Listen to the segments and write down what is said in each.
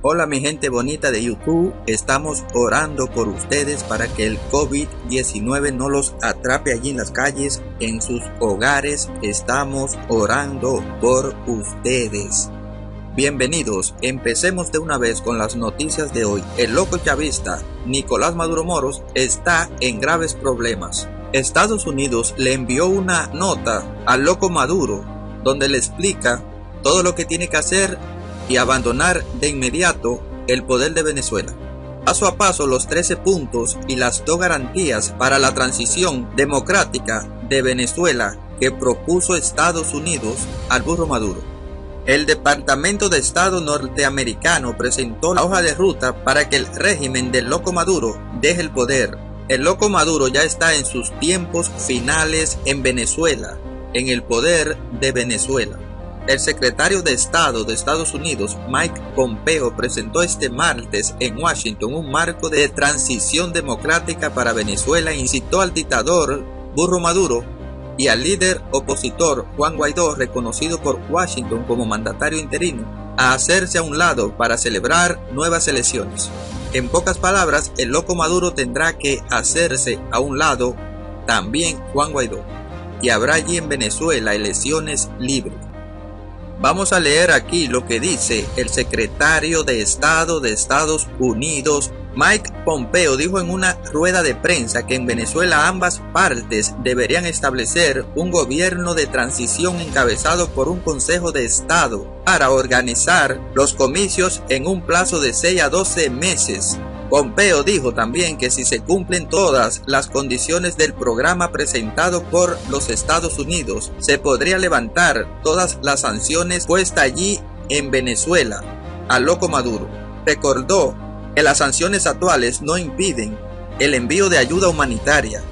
Hola mi gente bonita de YouTube, estamos orando por ustedes para que el COVID-19 no los atrape allí en las calles, en sus hogares. Estamos orando por ustedes. Bienvenidos, empecemos de una vez con las noticias de hoy. El loco chavista Nicolás Maduro Moros está en graves problemas. Estados Unidos le envió una nota al loco Maduro donde le explica todo lo que tiene que hacer y abandonar de inmediato el poder de Venezuela. Paso a paso los 13 puntos y las 2 garantías para la transición democrática de Venezuela que propuso Estados Unidos al burro Maduro. El Departamento de Estado norteamericano presentó la hoja de ruta para que el régimen del loco Maduro deje el poder. El loco Maduro ya está en sus tiempos finales en Venezuela, en el poder de Venezuela. El secretario de Estado de Estados Unidos, Mike Pompeo, presentó este martes en Washington un marco de transición democrática para Venezuela e incitó al dictador burro Maduro y al líder opositor Juan Guaidó, reconocido por Washington como mandatario interino, a hacerse a un lado para celebrar nuevas elecciones. En pocas palabras, el loco Maduro tendrá que hacerse a un lado también Juan Guaidó, y habrá allí en Venezuela elecciones libres. Vamos a leer aquí lo que dice el secretario de Estado de Estados Unidos, Mike Pompeo. Dijo en una rueda de prensa que en Venezuela ambas partes deberían establecer un gobierno de transición encabezado por un Consejo de Estado para organizar los comicios en un plazo de 6 a 12 meses. Pompeo dijo también que si se cumplen todas las condiciones del programa presentado por los Estados Unidos, se podría levantar todas las sanciones puestas allí en Venezuela al loco Maduro. Recordó que las sanciones actuales no impiden el envío de ayuda humanitaria,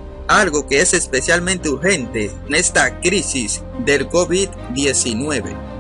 algo que es especialmente urgente en esta crisis del COVID-19.